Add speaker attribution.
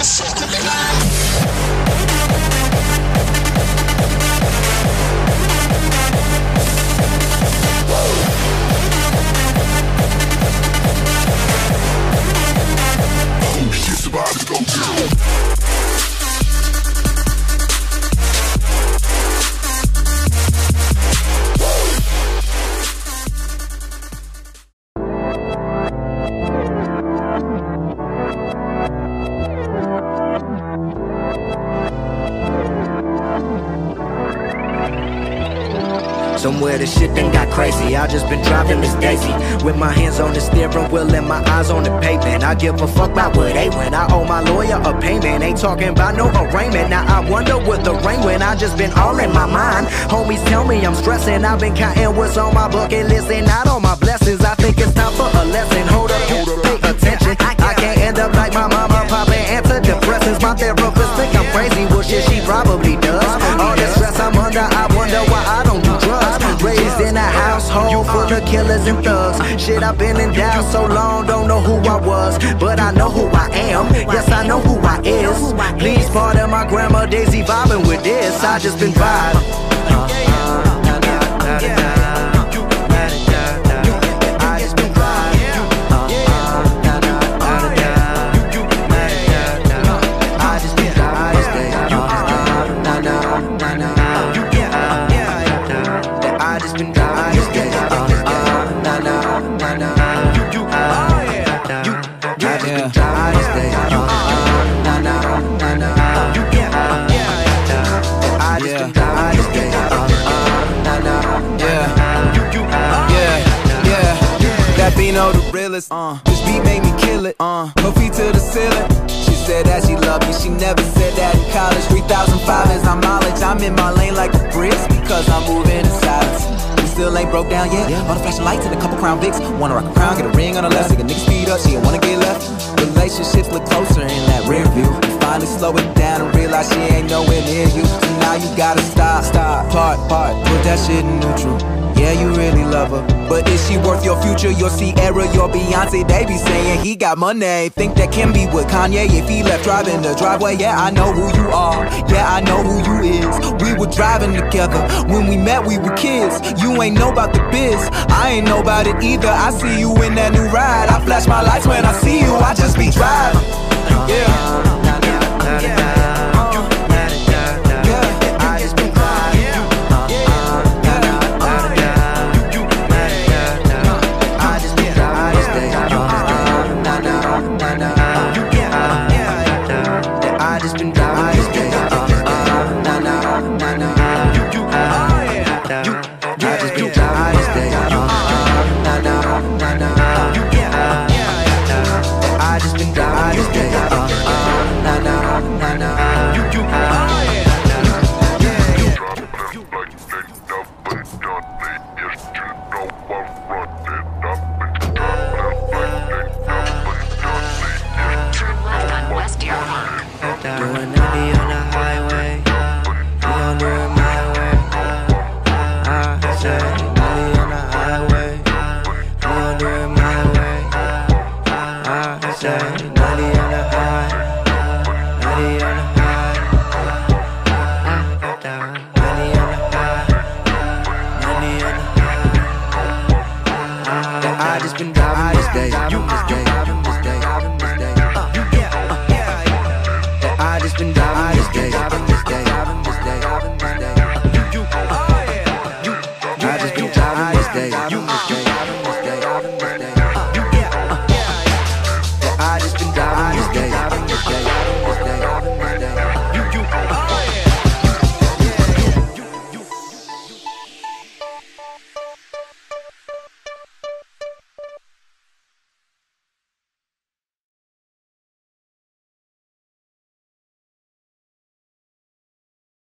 Speaker 1: Somewhere the shit done got crazy. I just been driving Miss Daisy with my hands on the steering wheel and my eyes on the pavement. I give a fuck about where they went. I owe my lawyer a payment. Ain't talking about no arraignment. Now I wonder what the rain went. I just been all in my mind. Homies tell me I'm stressing. I've been counting what's on my bucket list and not all my blessings. I think it's time for a lesson. Hold up, pay attention. I can't end up like my mama, papa, antidepressants. My therapist think I'm crazy. Well, shit, she probably does. All the stress I'm under, I wonder why I don't do drugs. Raised in a household full of killers and thugs. Shit, I've been in doubt so long, don't know who I was, but I know who I am. Yes, I know who I is. Please pardon my grandma Daisy vibing with this. I just been vibing.
Speaker 2: Bino the realest, this beat made me kill it, her feet to the ceiling. She said that she loved me, she never said that in college. 3005 is our mileage, I'm in my lane like a breeze, because I'm moving in silence. We still ain't broke down yet, all the flashing lights and a couple Crown Vics. Wanna rock a crown, get a ring on the left, take a nigga speed up, she don't wanna get left. Relationships look closer in that rear view. You finally slow it down and realize she ain't nowhere near you. So now you gotta stop, part, put that shit in neutral. Yeah, you really love her, but is she worth your future? Your Sierra, your Beyonce, they be saying he got money. Think that can be with Kanye if he left driving the driveway. Yeah, I know who you are, yeah, I know who you is. We were driving together, when we met we were kids. You ain't know about the biz, I ain't know about it either. I see you in that new ride, I flash my lights when I see you, I just be driving. Yeah.
Speaker 1: Doing 90 on the highway, we gon' do it my way. I say 90 on the highway, we gon' do it my way. I say 90 on the high, 90 on the high. 90 on the high, 90 on the high. I just been driving this day, I just been driving this day, I just been driving this day.